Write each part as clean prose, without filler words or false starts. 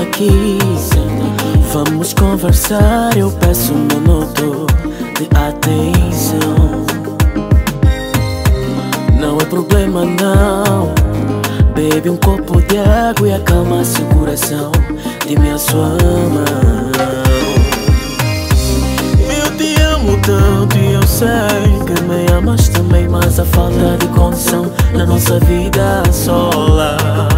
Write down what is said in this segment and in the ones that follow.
Senta aqui, vamos conversar. Eu peço um minuto de atenção. Não é problema não. Bebe um copo de água e acalma seu coração. Dê-me a sua mão. Eu te amo tanto e eu sei que me amas também, mas a falta de condição na nossa vida assola.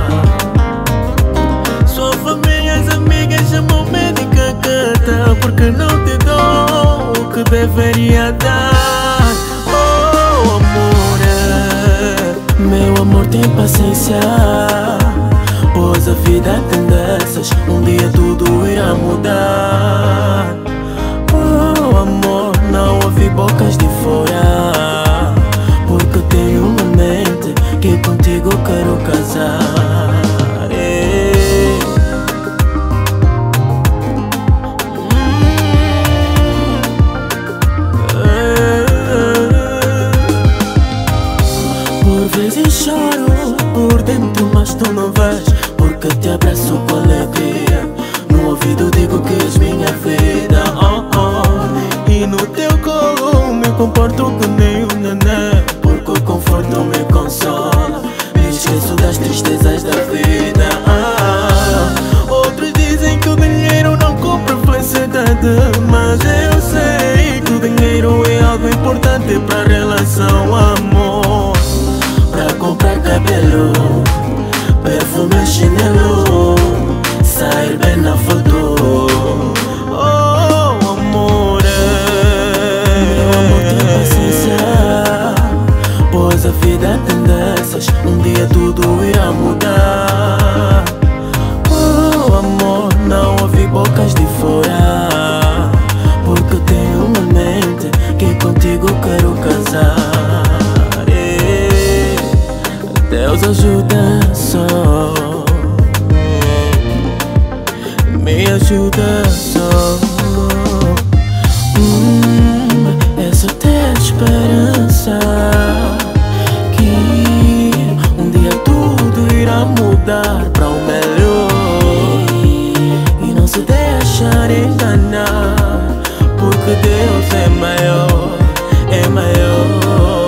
Sua família e as amigas chamam-me de cacata, porque não te dou o que deveria dar. Oh amor, meu amor, tem paciência, pois a vida tem dessas, um dia tudo irá mudar. Oh amor, não ouvi bocas de fora, porque tenho uma mente que contigo quero casar. Por vezes choro por dentro, mas tu não vês, porque te abraço com alegria. No ouvido digo que és minha vida, oh, oh. E no teu colo me comporto que nem um neném, porque o conforto me consola. Me esqueço das tristezas da vida. Outros dizem que o dinheiro não compra felicidade, mas eu sei que o dinheiro é algo importante para a relação, amor. Pra comprar cabelo, perfume, chinelo, sair bem na foto. Oh amor, meu amor, tem paciência, pois a vida tem dessas, um dia tudo irá mudar. Oh amor, não ouvi bocas de fora, porque tenho uma mente que contigo quero casar. Deus ajuda só, me ajuda só. É só ter esperança que um dia tudo irá mudar para o melhor. E não se deixar enganar, porque Deus é maior, é maior.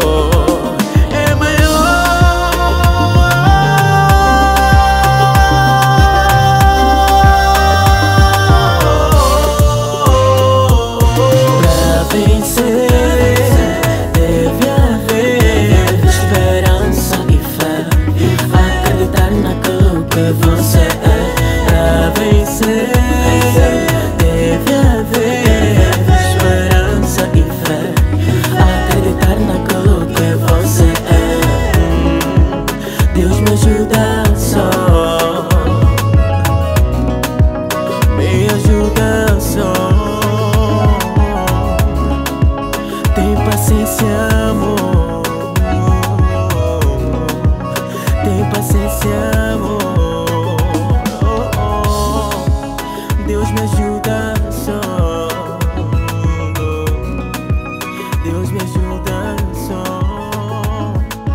Você é pra vencer, deve haver esperança e fé. Acreditar naquilo que você é. Deus me ajuda só, me ajuda só. Tem paciência, amor, tem paciência, amor. Deus me ajuda só, Deus me ajuda só.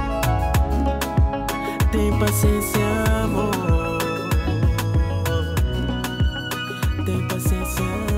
Tem paciência, amor, tem paciência.